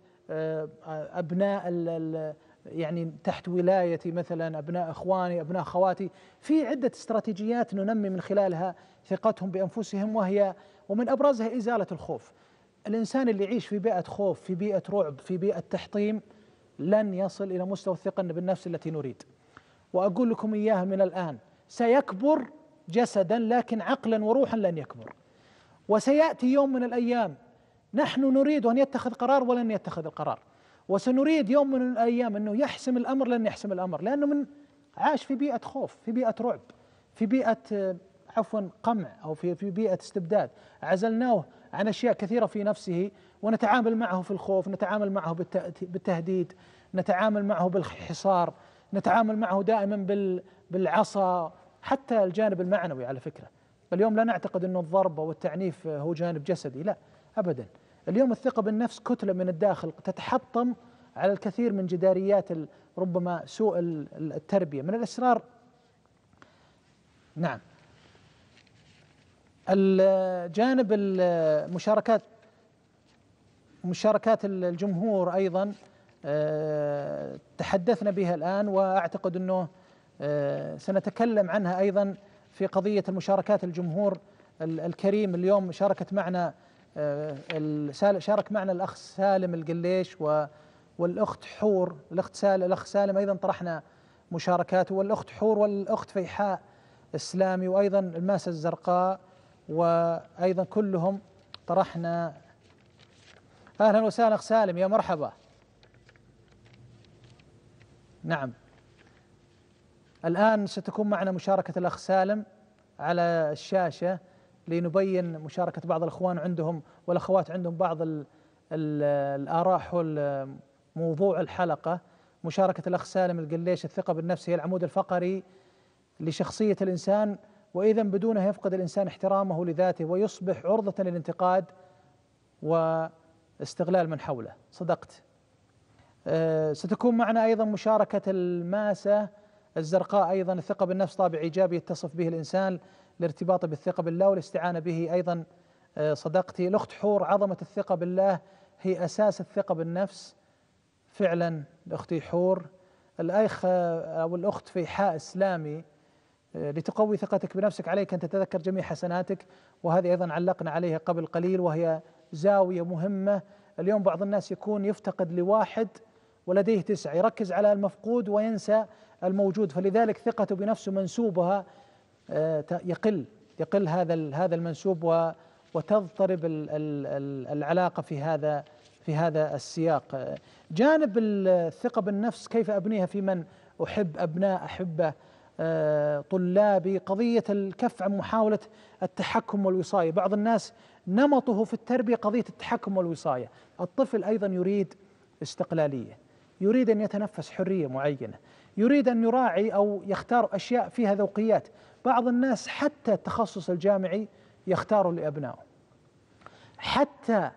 أبناء يعني تحت ولايتي، مثلا أبناء إخواني، أبناء أخواتي. في عدة استراتيجيات ننمي من خلالها ثقتهم بأنفسهم، وهي ومن أبرزها إزالة الخوف. الإنسان اللي يعيش في بيئة خوف، في بيئة رعب، في بيئة تحطيم، لن يصل إلى مستوى الثقة بالنفس التي نريد. وأقول لكم إياها من الآن، سيكبر جسدا لكن عقلا وروحا لن يكبر. وسيأتي يوم من الأيام نحن نريد أن يتخذ قرار ولن يتخذ القرار، وسنريد يوم من الأيام أنه يحسم الأمر لن يحسم الأمر، لأنه من عاش في بيئة خوف، في بيئة رعب، في بيئة عفوا قمع، أو في في بيئة استبداد. عزلناه عن أشياء كثيرة في نفسه، ونتعامل معه في الخوف، نتعامل معه بالتهديد، نتعامل معه بالحصار، نتعامل معه دائما بالعصا، حتى الجانب المعنوي على فكرة. اليوم لا نعتقد أنه الضرب والتعنيف هو جانب جسدي، لا أبدا. اليوم الثقة بالنفس كتلة من الداخل تتحطم على الكثير من جداريات ربما سوء التربية من الأسرار. نعم، الجانب المشاركات مشاركات الجمهور أيضا تحدثنا بها الآن، وأعتقد أنه سنتكلم عنها أيضا في قضية المشاركات. الجمهور الكريم اليوم شاركت معنا شارك معنا الأخ سالم القليش والأخت حور، الأخت سالم الأخ سالم أيضا طرحنا مشاركاته، والأخت حور والأخت فيحاء إسلامي، وأيضا الماسة الزرقاء، وأيضا كلهم طرحنا. أهلا وسهلا أخ سالم، يا مرحبا. نعم، الآن ستكون معنا مشاركة الأخ سالم على الشاشة لنبين مشاركة بعض الأخوان عندهم والأخوات عندهم بعض ال ال الآراء حول موضوع الحلقة. مشاركة الأخ سالم القليش: الثقة بالنفس هي العمود الفقري لشخصية الإنسان، وإذا بدونها يفقد الإنسان احترامه لذاته ويصبح عرضة للانتقاد واستغلال من حوله. صدقت. أه ستكون معنا أيضا مشاركة الماسة الزرقاء، أيضا الثقة بالنفس طابع إيجابي يتصف به الإنسان لارتباطه بالثقة بالله والاستعانة به. أيضا أه صدقتي. الأخت حور: عظمة الثقة بالله هي أساس الثقة بالنفس. فعلا الأختي حور. الأخ أو الأخت في إيحاء إسلامي لتقوي ثقتك بنفسك عليك أن تتذكر جميع حسناتك، وهذه أيضا علقنا عليها قبل قليل وهي زاوية مهمة. اليوم بعض الناس يكون يفتقد لواحد ولديه تسعة، يركز على المفقود وينسى الموجود، فلذلك ثقته بنفسه منسوبها يقل يقل هذا هذا المنسوب وتضطرب العلاقة في هذا في هذا السياق. جانب الثقة بالنفس كيف أبنيها في من أحب، أبناء أحبة، طلابي، قضية الكف عن محاولة التحكم والوصاية. بعض الناس نمطه في التربية قضية التحكم والوصاية. الطفل أيضا يريد استقلالية، يريد أن يتنفس حرية معينة، يريد أن يراعي أو يختار أشياء فيها ذوقيات. بعض الناس حتى التخصص الجامعي يختاره لأبنائه، حتى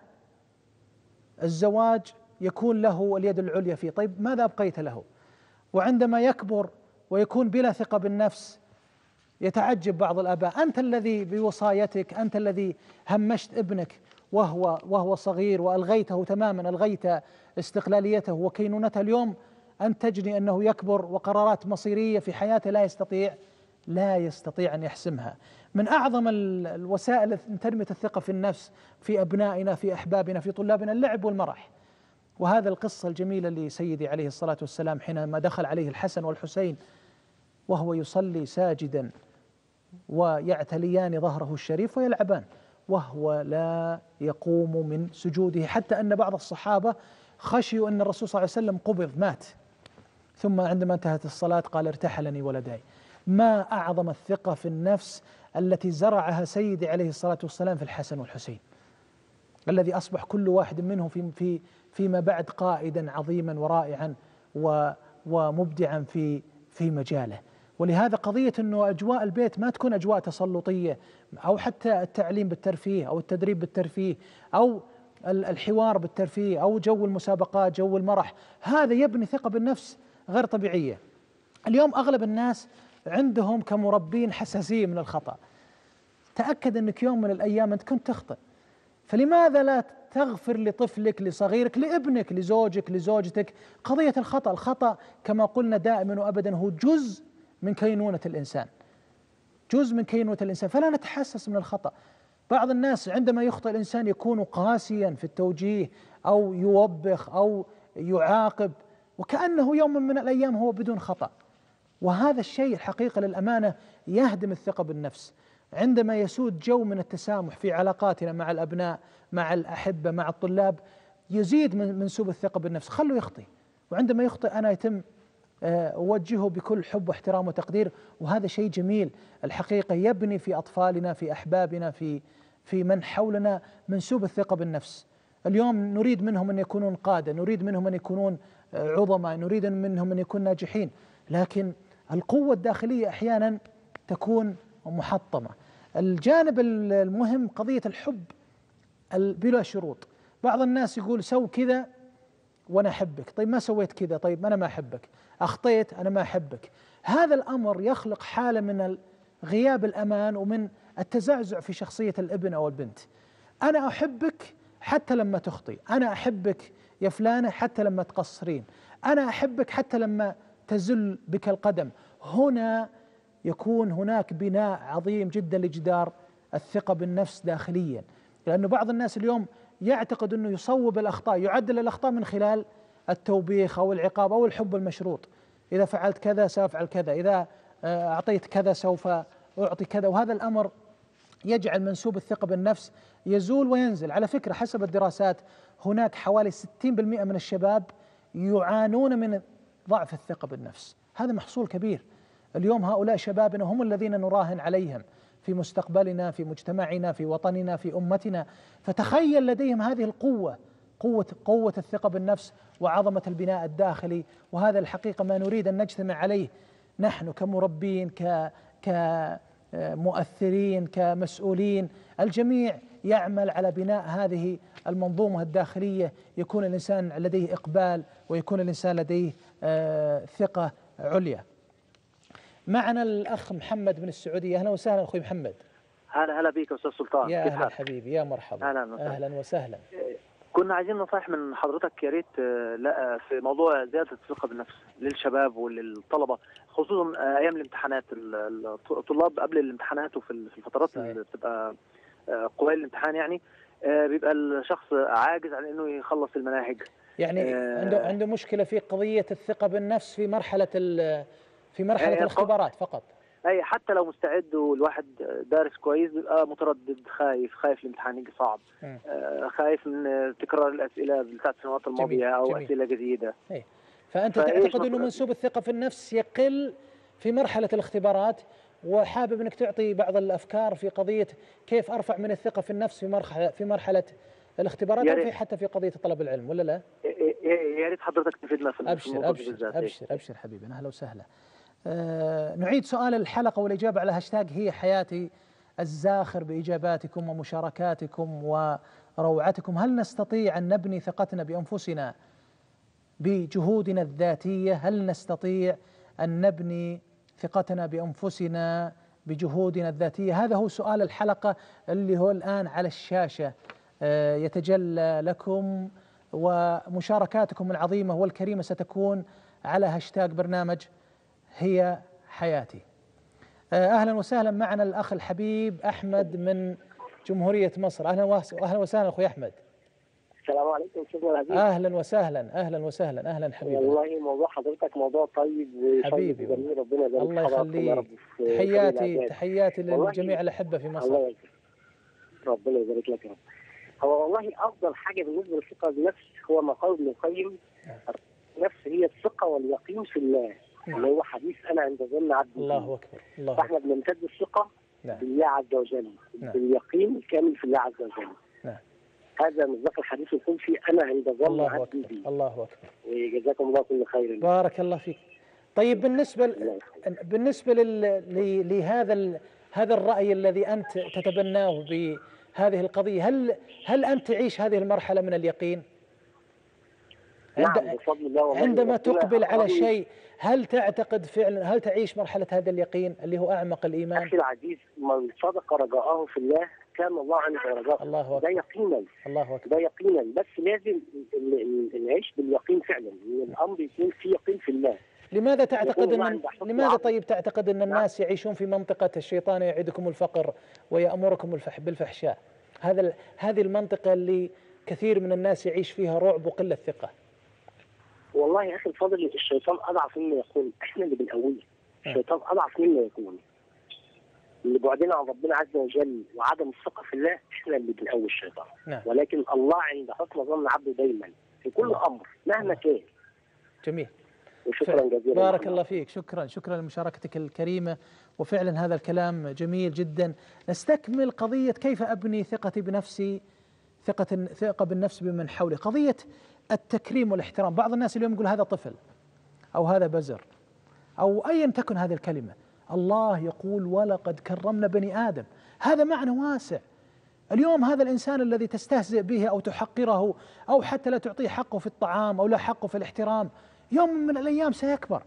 الزواج يكون له اليد العليا فيه. طيب ماذا أبقيت له؟ وعندما يكبر ويكون بلا ثقة بالنفس يتعجب بعض الآباء، أنت الذي بوصايتك، أنت الذي همشت ابنك وهو وهو صغير وألغيته تماما، ألغيت استقلاليته وكينونته. اليوم أن تجني أنه يكبر وقرارات مصيرية في حياته لا يستطيع لا يستطيع أن يحسمها. من أعظم الوسائل تنمية الثقة في النفس في أبنائنا، في أحبابنا، في طلابنا، اللعب والمرح. وهذا القصة الجميلة لسيدي عليه الصلاة والسلام حينما دخل عليه الحسن والحسين وهو يصلي ساجدا ويعتليان ظهره الشريف ويلعبان وهو لا يقوم من سجوده، حتى أن بعض الصحابة خشيوا أن الرسول صلى الله عليه وسلم قبض مات. ثم عندما انتهت الصلاة قال ارتحلني ولداي. ما أعظم الثقة في النفس التي زرعها سيدي عليه الصلاة والسلام في الحسن والحسين، الذي أصبح كل واحد منهم في في فيما بعد قائدا عظيما ورائعا ومبدعا في في مجاله. ولهذا قضية أنه أجواء البيت ما تكون أجواء تسلطية، أو حتى التعليم بالترفيه أو التدريب بالترفيه أو الحوار بالترفيه أو جو المسابقات، جو المرح، هذا يبني ثقة بالنفس غير طبيعية. اليوم أغلب الناس عندهم كمربين حساسية من الخطأ. تأكد أنك يوم من الأيام أنت كنت تخطئ، فلماذا لا تغفر لطفلك، لصغيرك، لابنك، لزوجك، لزوجتك؟ قضية الخطأ، الخطأ كما قلنا دائما وأبدا هو جزء من كينونة الإنسان، جزء من كينونة الإنسان، فلا نتحسس من الخطأ. بعض الناس عندما يخطئ الإنسان يكون قاسيا في التوجيه أو يوبخ أو يعاقب وكأنه يوم من الأيام هو بدون خطأ، وهذا الشيء الحقيقة للأمانة يهدم الثقة بالنفس. عندما يسود جو من التسامح في علاقاتنا مع الأبناء، مع الأحبة، مع الطلاب، يزيد من منسوب الثقة بالنفس. خلوا يخطئ، وعندما يخطئ أنا يتم أوجهه بكل حب واحترام وتقدير، وهذا شيء جميل الحقيقة يبني في أطفالنا، في أحبابنا، في في من حولنا منسوب الثقة بالنفس. اليوم نريد منهم أن يكونون قادة، نريد منهم أن يكونون عظماء، نريد منهم أن يكونوا ناجحين، لكن القوة الداخلية أحيانا تكون محطمة. الجانب المهم قضية الحب بلا شروط. بعض الناس يقول سو كذا وأنا أحبك، طيب ما سويت كذا، طيب أنا ما أحبك، أخطيت أنا ما أحبك. هذا الأمر يخلق حالة من غياب الأمان ومن التزعزع في شخصية الابن أو البنت. أنا أحبك حتى لما تخطي، أنا أحبك يا فلانة حتى لما تقصرين، أنا أحبك حتى لما تزل بك القدم. هنا يكون هناك بناء عظيم جدا لجدار الثقة بالنفس داخليا، لأنه بعض الناس اليوم يعتقد أنه يصوب الأخطاء، يعدل الأخطاء من خلال التوبيخ أو العقاب أو الحب المشروط. إذا فعلت كذا سأفعل كذا، إذا أعطيت كذا سوف أعطي كذا، وهذا الأمر يجعل منسوب الثقة بالنفس يزول وينزل. على فكرة حسب الدراسات هناك حوالي ستين بالمئة من الشباب يعانون من ضعف الثقة بالنفس. هذا محصول كبير. اليوم هؤلاء شبابنا هم الذين نراهن عليهم في مستقبلنا، في مجتمعنا، في وطننا، في أمتنا. فتخيل لديهم هذه القوة، قوة قوة الثقة بالنفس وعظمة البناء الداخلي. وهذا الحقيقة ما نريد أن نجتمع عليه نحن كمربين، ك كمؤثرين، كمسؤولين. الجميع يعمل على بناء هذه المنظومة الداخلية، يكون الإنسان لديه إقبال ويكون الإنسان لديه آه ثقة عليا. معنا الأخ محمد من السعودية. أهلا وسهلا أخوي محمد. هلا هلا بك أستاذ سلطان. يا أهلا حبيبي، يا مرحبا. أهلا وسهلا. أهلا وسهلا. كنا عايزين نصايح من حضرتك يا ريت آه، لا في موضوع زياده الثقه بالنفس للشباب وللطلبه، خصوصا آه، ايام الامتحانات. ال- ال- الطلاب قبل الامتحانات وفي ال- في الفترات صحيح. اللي بتبقى آه، قبيل الامتحان يعني آه، بيبقى الشخص عاجز عن انه يخلص المناهج. يعني آه، عنده عنده مشكلة في قضية الثقة بالنفس في مرحلة ال- في مرحلة آه، الاختبارات فقط. اي حتى لو مستعد والواحد دارس كويس بيبقى متردد، خايف خايف الامتحان يجي صعب، مم. آه، خايف من تكرار الاسئله بتاعت السنوات الماضيه او جميل. اسئله جديده. إيه. فأنت فإيش تعتقد أنه مطلوب؟ منسوب الثقة في النفس يقل في مرحلة الاختبارات، وحابب أنك تعطي بعض الأفكار في قضية كيف أرفع من الثقة في النفس في مرحلة في مرحلة الاختبارات يا أو في ريت. حتى في قضية طلب العلم، ولا لا؟ يا يا ريت حضرتك تفيدنا في أبشر النقطة دي أبشر بالذات. أبشر أبشر حبيبنا، أهلا وسهلا. آه نعيد سؤال الحلقة والإجابة على هاشتاج هي حياتي الزاخر بإجاباتكم ومشاركاتكم وروعتكم. هل نستطيع أن نبني ثقتنا بأنفسنا بجهودنا الذاتية؟ هل نستطيع أن نبني ثقتنا بأنفسنا بجهودنا الذاتية؟ هذا هو سؤال الحلقة اللي هو الآن على الشاشة آه يتجلى لكم، ومشاركاتكم العظيمة والكريمة ستكون على هاشتاج برنامج هي حياتي. أهلا وسهلا معنا الأخ الحبيب أحمد من جمهورية مصر. أهلا وأهلا وسهلا أخوي أحمد. السلام عليكم شيخنا العزيز. أهلا وسهلا أهلا وسهلا أهلا حبيبي. والله موضوع حضرتك موضوع طيب حبيبي جميل، ربنا يبارك الله يخليك. تحياتي تحياتي للجميع الأحبة في مصر. الله يجزيك. ربنا يبارك لك يا رب. هو والله أفضل حاجة بالنسبة للثقة بالنفس هو ما قال ابن القيم، النفس هي الثقة واليقين في الله، اللي هو حديث أنا عند ظن عبدي. الله أكبر الله فاحنا بنمتد الثقة نعم. بالله عز وجل، نعم. باليقين الكامل في الله عز وجل. نعم. هذا مصداق الحديث القدسي أنا عند ظن الله عبدي أكبر بي. الله أكبر. وجزاكم الله كل خير. بارك الله فيك. طيب بالنسبة ل... بالنسبة لل... ل... لهذا ال... هذا الرأي الذي أنت تتبناه بهذه القضية، هل هل أنت تعيش هذه المرحلة من اليقين؟ عند... نعم بفضل الله. والله عندما تقبل على أقرب... شيء هل تعتقد فعلا، هل تعيش مرحلة هذا اليقين اللي هو أعمق الإيمان؟ أخي العزيز، من صدق رجاءه في الله كان الله عنده رجاءه. الله أكبر. ده يقينا. الله أكبر. ده يقينا، بس لازم نعيش باليقين فعلا، ان الامر يكون في يقين في الله. لماذا تعتقد ان لماذا العقل. طيب تعتقد ان الناس يعيشون في منطقة الشيطان يعدكم الفقر ويأمركم الفح بالفحشاء؟ هذا ال... هذه المنطقة اللي كثير من الناس يعيش فيها رعب وقلة ثقة. والله يا اخي الفاضل، الشيطان اضعف مما يكون، احنا اللي بنقويه. الشيطان اضعف مما يكون. اللي بعدنا عن ربنا عز وجل وعدم الثقة في الله احنا اللي بنقوي الشيطان. نعم. ولكن الله عند حسن ظن عبده دايما في كل الله. امر مهما كان. جميل. وشكرا جزيلا. بارك الله فيك. شكرا شكرا لمشاركتك الكريمة، وفعلا هذا الكلام جميل جدا. نستكمل قضية كيف أبني ثقتي بنفسي، ثقة ثقة بالنفس بمن حولي، قضية التكريم والاحترام. بعض الناس اليوم يقول هذا طفل أو هذا بزر أو أيا تكن هذه الكلمة. الله يقول ولقد كرمنا بني آدم، هذا معنى واسع. اليوم هذا الإنسان الذي تستهزئ به أو تحقره أو حتى لا تعطيه حقه في الطعام أو لا حقه في الاحترام، يوم من الأيام سيكبر.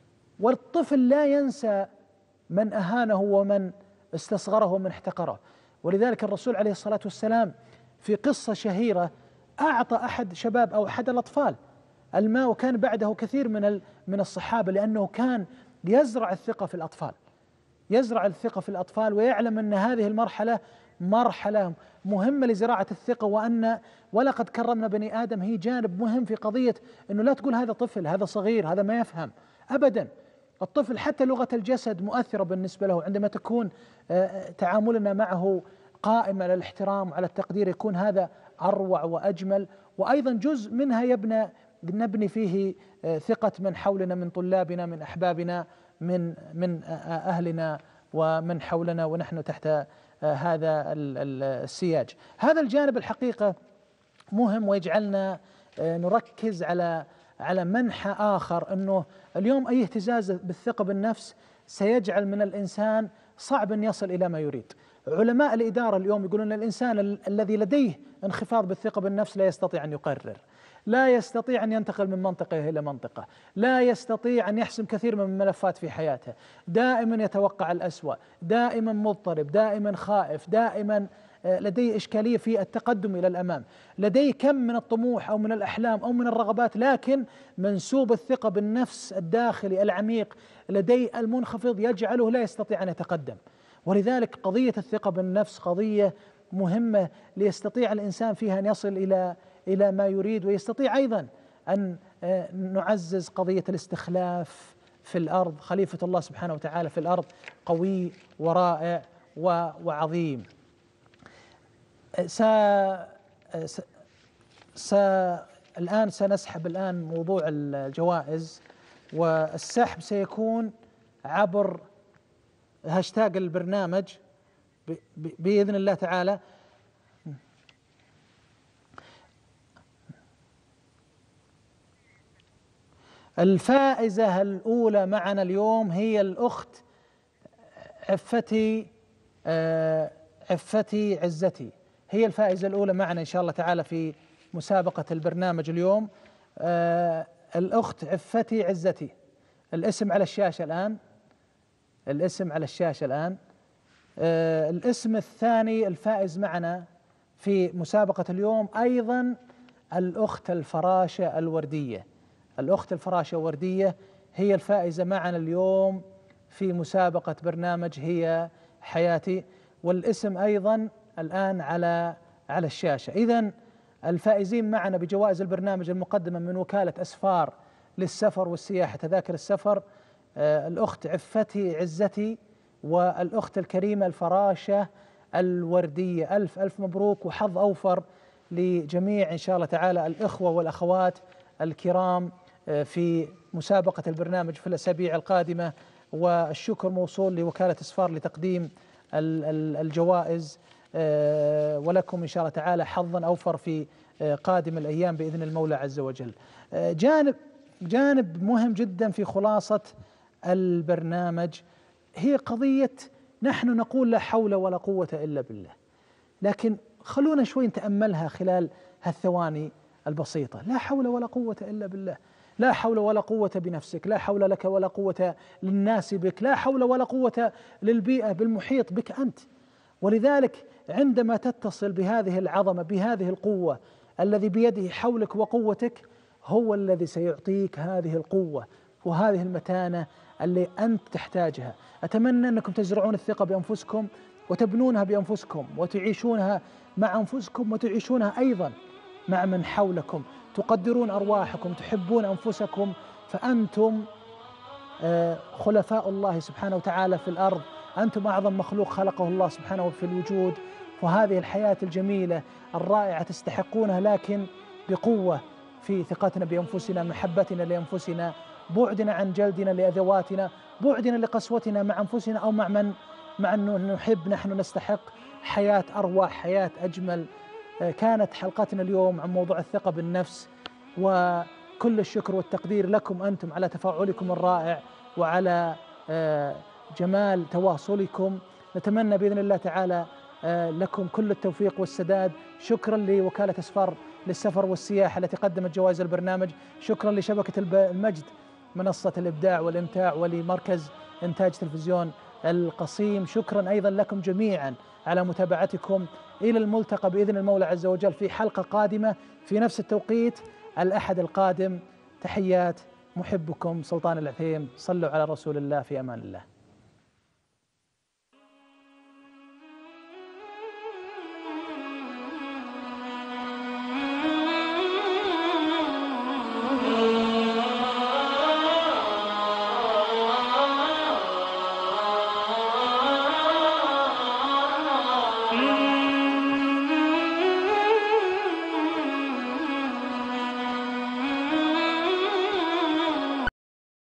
والطفل لا ينسى من أهانه ومن استصغره ومن احتقره. ولذلك الرسول عليه الصلاة والسلام في قصة شهيرة أعطى أحد شباب أو أحد الأطفال الماء، وكان بعده كثير من من الصحابة، لأنه كان يزرع الثقة في الأطفال، يزرع الثقة في الأطفال، ويعلم أن هذه المرحلة مرحلة مهمة لزراعة الثقة، وأن ولقد كرمنا بني آدم هي جانب مهم في قضية أنه لا تقول هذا طفل، هذا صغير، هذا ما يفهم أبدا. الطفل حتى لغة الجسد مؤثرة بالنسبة له، عندما تكون تعاملنا معه قائم على الاحترام وعلى التقدير يكون هذا أروع وأجمل. وأيضا جزء منها يبنى نبني فيه ثقة من حولنا، من طلابنا، من أحبابنا، من من أهلنا ومن حولنا ونحن تحت هذا السياج. هذا الجانب الحقيقة مهم ويجعلنا نركز على على منحى آخر، أنه اليوم أي اهتزاز بالثقة بالنفس سيجعل من الإنسان صعب أن يصل إلى ما يريد. علماء الإدارة اليوم يقولون أن الإنسان الذي لديه انخفاض بالثقة بالنفس لا يستطيع أن يقرر، لا يستطيع أن ينتقل من منطقة إلى منطقة، لا يستطيع أن يحسم كثير من الملفات في حياته، دائما يتوقع الأسوأ، دائما مضطرب، دائما خائف، دائما لديه إشكالية في التقدم إلى الأمام، لديه كم من الطموح أو من الأحلام أو من الرغبات، لكن منسوب الثقة بالنفس الداخلي العميق لديه المنخفض يجعله لا يستطيع أن يتقدم. ولذلك قضية الثقة بالنفس قضية مهمة ليستطيع الإنسان فيها أن يصل إلى إلى ما يريد، ويستطيع أيضا أن نعزز قضية الاستخلاف في الأرض. خليفة الله سبحانه وتعالى في الأرض قوي ورائع وعظيم. س... س... س... الآن سنسحب الآن موضوع الجوائز، والسحب سيكون عبر هاشتاج البرنامج ب... ب... بإذن الله تعالى. الفائزة الأولى معنا اليوم هي الأخت عفتي آه عفتي عزتي، هي الفائزة الأولى معنا إن شاء الله تعالى في مسابقة البرنامج اليوم. آه الأخت عفتي عزتي، الاسم على الشاشة الآن، الاسم على الشاشة الآن. آه الاسم الثاني الفائز معنا في مسابقة اليوم أيضا الأخت الفراشة الوردية، الأخت الفراشة الوردية هي الفائزة معنا اليوم في مسابقة برنامج هي حياتي، والاسم أيضا الآن على على الشاشة. إذن الفائزين معنا بجوائز البرنامج المقدمة من وكالة أسفار للسفر والسياحة تذاكر السفر، آه الأخت عفتي عزتي والأخت الكريمة الفراشة الوردية. ألف ألف مبروك وحظ أوفر لجميع إن شاء الله تعالى الإخوة والأخوات الكرام في مسابقة البرنامج في الأسابيع القادمة، والشكر موصول لوكالة أسفار لتقديم الجوائز، ولكم إن شاء الله تعالى حظا أوفر في قادم الأيام بإذن المولى عز وجل. جانب جانب مهم جدا في خلاصة البرنامج هي قضية نحن نقول لا حول ولا قوة إلا بالله، لكن خلونا شوي نتأملها خلال هالثواني البسيطة. لا حول ولا قوة إلا بالله، لا حول ولا قوة بنفسك، لا حول لك ولا قوة للناس بك، لا حول ولا قوة للبيئة بالمحيط بك أنت. ولذلك عندما تتصل بهذه العظمة بهذه القوة الذي بيده حولك وقوتك هو الذي سيعطيك هذه القوة وهذه المتانة اللي أنت تحتاجها. أتمنى أنكم تزرعون الثقة بأنفسكم وتبنونها بأنفسكم وتعيشونها مع أنفسكم وتعيشونها أيضا مع من حولكم، تقدرون أرواحكم، تحبون أنفسكم، فأنتم خلفاء الله سبحانه وتعالى في الأرض، أنتم أعظم مخلوق خلقه الله سبحانه في الوجود، وهذه الحياة الجميلة الرائعة تستحقونها لكن بقوة في ثقتنا بأنفسنا، محبتنا لأنفسنا، بعدنا عن جلدنا لأذواتنا، بعدنا لقسوتنا مع أنفسنا أو مع من مع أنه نحب. نحن نستحق حياة أروع، حياة أجمل. كانت حلقتنا اليوم عن موضوع الثقة بالنفس، وكل الشكر والتقدير لكم أنتم على تفاعلكم الرائع وعلى جمال تواصلكم. نتمنى بإذن الله تعالى لكم كل التوفيق والسداد. شكرا لوكالة أسفار للسفر والسياحة التي قدمت جوائز البرنامج، شكرا لشبكة المجد منصة الإبداع والإمتاع ولمركز إنتاج تلفزيون القصيم، شكرا أيضا لكم جميعا على متابعتكم. إلى الملتقى بإذن المولى عز وجل في حلقة قادمة في نفس التوقيت الأحد القادم. تحيات محبكم سلطان العثيم، صلوا على رسول الله، في أمان الله.